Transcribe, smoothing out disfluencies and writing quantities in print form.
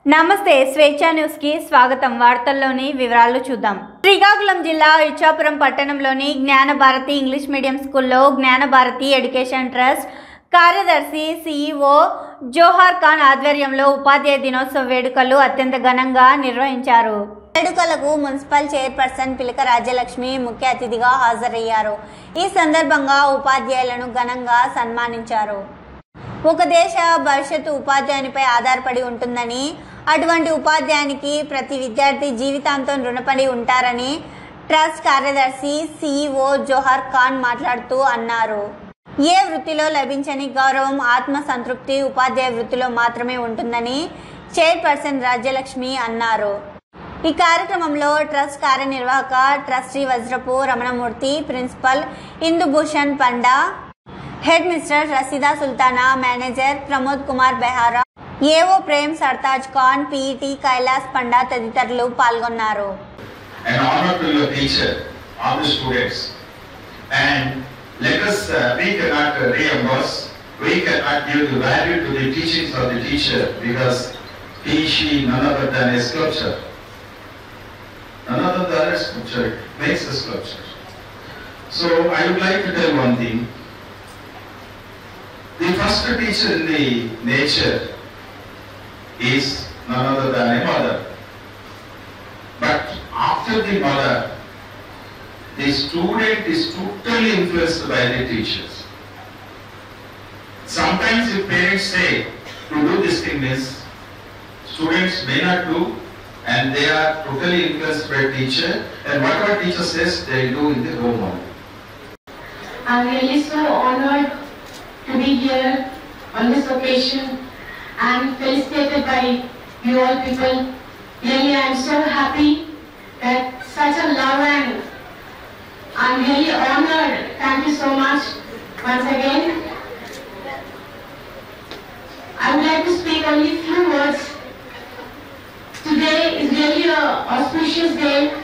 నమస్తే స్వేచ్ఛాన్యూస్ కి స్వాగతం. వార్తల్లోని వివరాలు చూద్దాం. శ్రీకాకుళం జిల్లా ఇచ్చాపురం పట్టణంలోని జ్ఞానభారతి ఇంగ్లీష్ మీడియం స్కూల్లో జ్ఞానభారతి ఎడ్యుకేషన్ ట్రస్ట్ కార్యదర్శి సిఇఓ జోహార్ ఖాన్ ఆధ్వర్యంలో ఉపాధ్యాయ దినోత్సవ వేడుకలు అత్యంత ఘనంగా నిర్వహించారు. వేడుకలకు మున్సిపల్ చైర్పర్సన్ పిలక రాజ్యలక్ష్మి ముఖ్య అతిథిగా హాజరయ్యారు. ఈ సందర్భంగా ఉపాధ్యాయులను ఘనంగా సన్మానించారు. ఒక దేశ భవిష్యత్తు ఉపాధ్యాయునిపై ఆధారపడి ఉంటుందని, అటువంటి ఉపాధ్యాయునికి ప్రతి విద్యార్థి జీవితాంతం రుణపడి ఉంటారని ట్రస్ట్ కార్యదర్శి సిఇఓ జోహార్ ఖాన్ మాట్లాడుతూ అన్నారు. ఏ వృత్తిలో లభించని గౌరవం, ఆత్మ సంతృప్తి ఉపాధ్యాయ వృత్తిలో మాత్రమే ఉంటుందని చైర్పర్సన్ రాజ్యలక్ష్మి అన్నారు. ఈ కార్యక్రమంలో ట్రస్ట్ కార్యనిర్వాహక trustee Vajrapu Ramanamurthy, principal Indubhushan Panda, head mister Rasheeda Sultana, manager Pramod Kumar Behara, AO Prem Sartaj Khan, PET Kailas Panda తదితరులు పాల్గొన్నారు. An honor to your teacher, all the students, and let us we cannot reimburse, we cannot give the value to the teachings of the teacher because he, she, none other than a sculpture. None other than a sculpture makes a sculpture. So I would like to tell one thing. The first teacher in the nature is none other than a mother. But after the mother, the student is totally influenced by the teachers. Sometimes if parents say to do this thing, means students may not do, and they are totally influenced by teacher, and whatever teacher says, they do in the homework. I'm really so honored to be here on this occasion and felicitated by you all people. Really, I'm so happy that such a love, and I'm really honored. Thank you so much once again. I would like to speak only a few words. Today is really an auspicious day